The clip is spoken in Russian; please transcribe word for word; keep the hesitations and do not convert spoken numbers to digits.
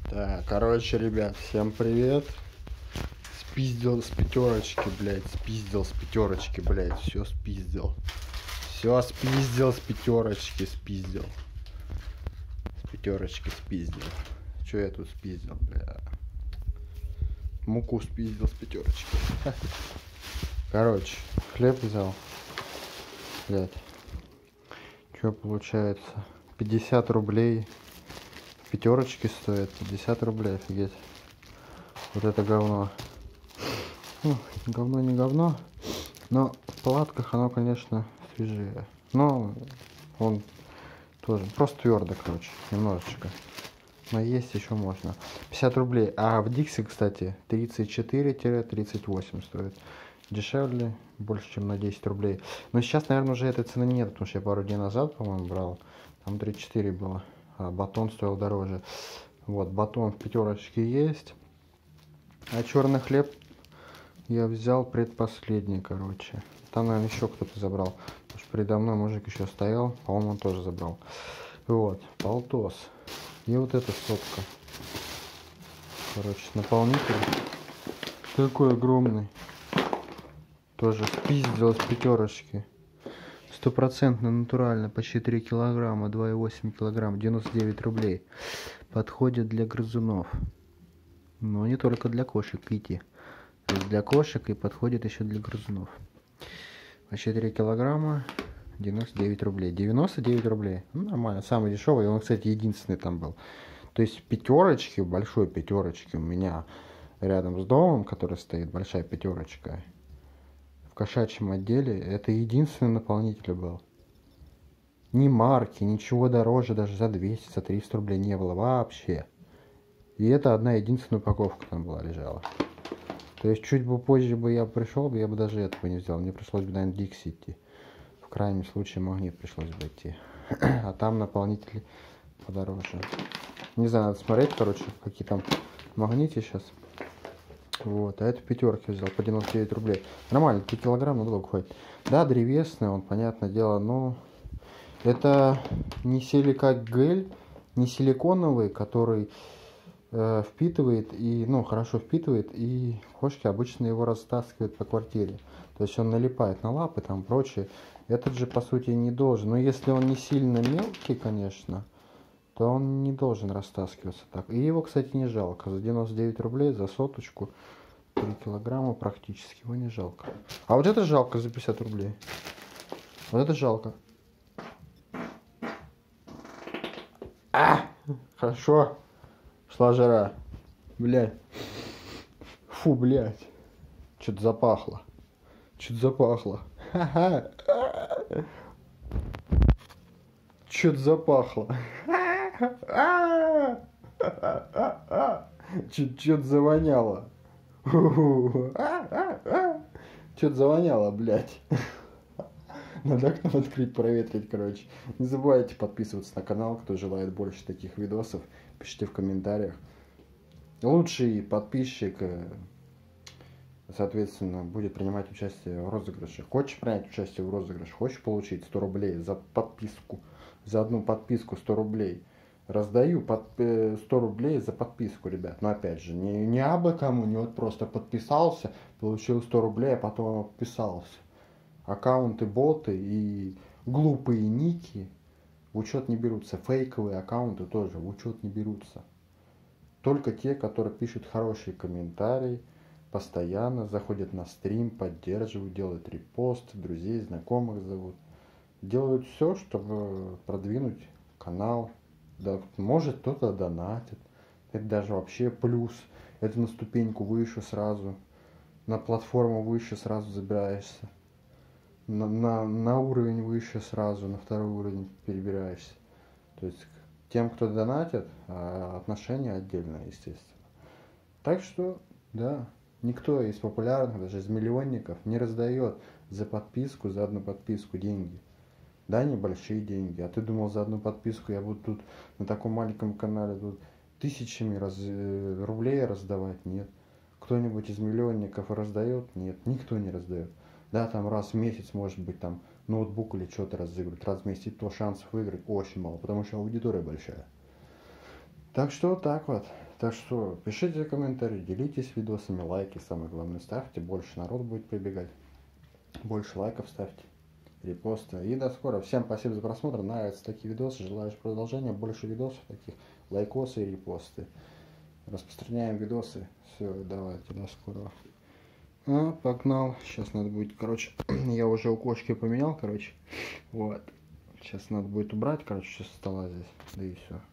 Так, короче, ребят, всем привет. Спиздил с пятерочки, блядь, спиздил с пятерочки, блядь, все спиздил. Все спиздил с пятерочки, спиздил. С пятерочки спиздил. Че я тут спиздил, бля? Муку спиздил с пятерочки. Короче, хлеб взял. Блядь. Че получается? пятьдесят рублей. Пятерочки стоит пятьдесят рублей, офигеть. Вот это говно. Ну, говно не говно, но в палатках оно, конечно, свежее. Но он тоже просто твердо, короче, немножечко. Но есть еще можно. пятьдесят рублей. А в Дикси, кстати, тридцать четыре — тридцать восемь стоит. Дешевле, больше, чем на десять рублей. Но сейчас, наверное, уже этой цены нет, потому что я пару дней назад, по-моему, брал. Там тридцать четыре было. А батон стоил дороже. Вот, батон в пятерочке есть. А черный хлеб я взял предпоследний, короче. Там, наверное, еще кто-то забрал. Потому что передо мной мужик еще стоял. По-моему, он тоже забрал. Вот, полтос. И вот эта стопка. Короче, наполнитель. Такой огромный. Тоже спиздил с пятерочки. Стопроцентно натурально, почти три килограмма, два и восемь килограмм, девяносто девять рублей. Подходит для грызунов. Но не только для кошек, Кити. То есть для кошек и подходит еще для грызунов. Почти три килограмма, девяносто девять рублей. девяносто девять рублей. Ну, нормально, самый дешевый. И он, кстати, единственный там был. То есть пятерочки, большой пятерочки у меня рядом с домом, который стоит, большая пятерочка. В кошачьем отделе это единственный наполнитель был. Ни марки, ничего дороже, даже за двести, за триста рублей не было вообще. И это одна единственная упаковка там была, лежала. То есть чуть бы позже бы я пришел, я бы даже этого не взял. Мне пришлось бы, наверное, Дикси идти. В крайнем случае Магнит пришлось бы идти. А там наполнители подороже. Не знаю, надо смотреть, короче, какие там Магните сейчас. Вот, а это пятерки взял по девяносто девять рублей. Нормально, три килограмма долго ходит. Да, древесный, он, понятное дело, но это не силикагель, не силиконовый, который э, впитывает и, ну, хорошо впитывает, и кошки обычно его растаскивают по квартире. То есть он налипает на лапы, там прочее. Этот же, по сути, не должен. Но если он не сильно мелкий, конечно, то он не должен растаскиваться так. И его, кстати, не жалко. За девяносто девять рублей, за соточку, три килограмма практически, его не жалко. А вот это жалко за пятьдесят рублей. Вот это жалко. А! Хорошо. Шла жара. Блядь. Фу, блядь. Что-то запахло. Что-то запахло. Ха-ха. Что-то запахло. Что-то завоняло. Что-то завоняло, блядь. Надо окно открыть, проветрить, короче. Не забывайте подписываться на канал, кто желает больше таких видосов. Пишите в комментариях. Лучший подписчик, соответственно, будет принимать участие в розыгрыше. Хочешь принять участие в розыгрыше? Хочешь получить сто рублей за подписку? За одну подписку сто рублей. Раздаю под, э, сто рублей за подписку, ребят. Но опять же, не, не абы кому, не вот просто подписался, получил сто рублей, а потом подписался. Аккаунты, боты и глупые ники в учет не берутся. Фейковые аккаунты тоже в учет не берутся. Только те, которые пишут хорошие комментарии, постоянно заходят на стрим, поддерживают, делают репосты, друзей, знакомых зовут. Делают все, чтобы продвинуть канал. Да, может, кто-то донатит. Это даже вообще плюс. Это на ступеньку выше сразу. На платформу выше сразу забираешься. На, на, на уровень выше сразу, на второй уровень перебираешься. То есть тем, кто донатит, отношения отдельно, естественно. Так что, да, никто из популярных, даже из миллионников, не раздает за подписку, за одну подписку деньги. Да, небольшие деньги. А ты думал, за одну подписку я буду тут на таком маленьком канале тут тысячами раз, э, рублей раздавать? Нет. Кто-нибудь из миллионников раздает? Нет, никто не раздает. Да, там раз в месяц, может быть, там ноутбук или что-то разыгрывать. Раз в месяц, то шансов выиграть очень мало, потому что аудитория большая. Так что так вот. Так что пишите комментарии, делитесь видосами, лайки, самое главное ставьте, больше народ будет прибегать, больше лайков ставьте, репосты. И до скорого. Всем спасибо за просмотр, нравятся такие видосы, желаешь продолжения, больше видосов таких, лайкосы и репосты. Распространяем видосы. Все, давайте, до скорого. А, погнал. Сейчас надо будет, короче, я уже у кошки поменял, короче. Вот. Сейчас надо будет убрать, короче, сейчас стола здесь. Да и все.